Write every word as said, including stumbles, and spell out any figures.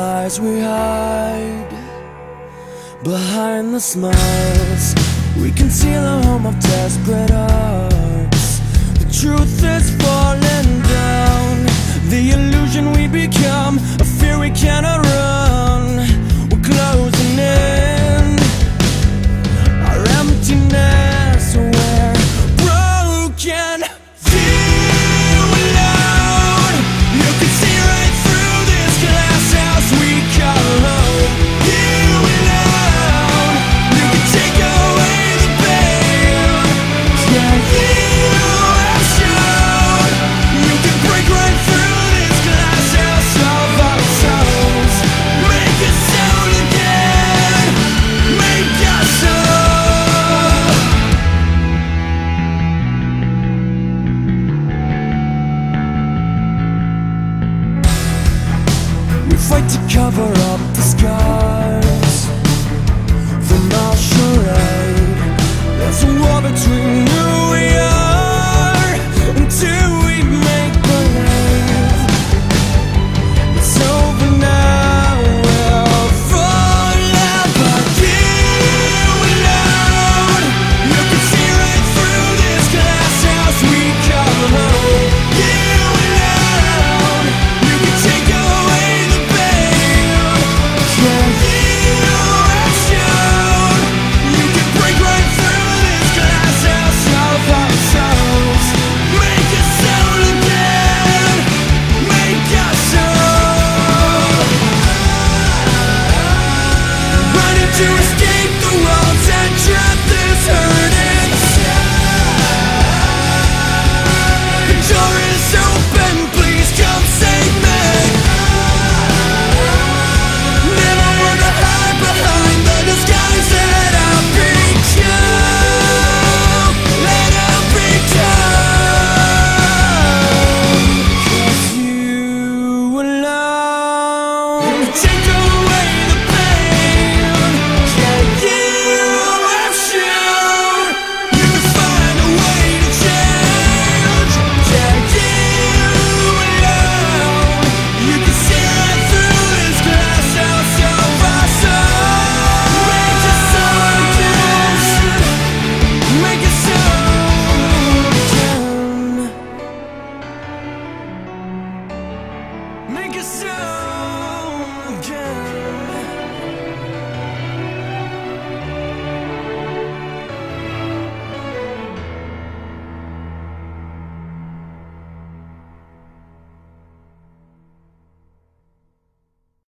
lies we hide behind the smiles. We conceal a home of desperate hearts. The truth is falling down. The illusion we become, a fear we cannot run. We're closing in. Our emptiness, we're broken. You alone, you can see right through this glass house we call home. You alone, you can take away the pain. Yeah, you have shown you can break right through this glass house of our souls. Make us sound again, make us whole. We fight to cover up the scars from our charade. There's a war between who we are and who we make believe. It's over now, we'll forever. You alone, you can see right through this glass house we call home. You alone, you can take away the pain. Yeah, you have shown you can break right through this glass house of our souls. Make us sound again, make us whole. Running to escape the walls and trap this hurt inside. The door is open, please come save me. Never wanna hide behind the disguise that I've become. That I've become. 'Cause you alone take